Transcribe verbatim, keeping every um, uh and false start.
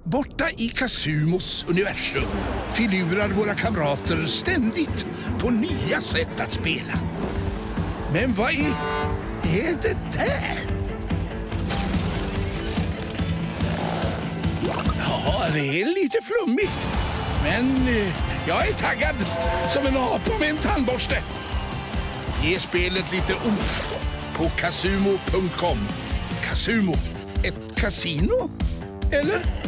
Borta i Kasumos universum filurar våra kamrater ständigt på nya sätt att spela. Men vad är, är det där? Ja, det är lite flummigt. Men eh, jag är taggad som en apa med en tandborste. Ge spelet lite umf på kasumo punkt com. Kasumo, ett kasino? Eller?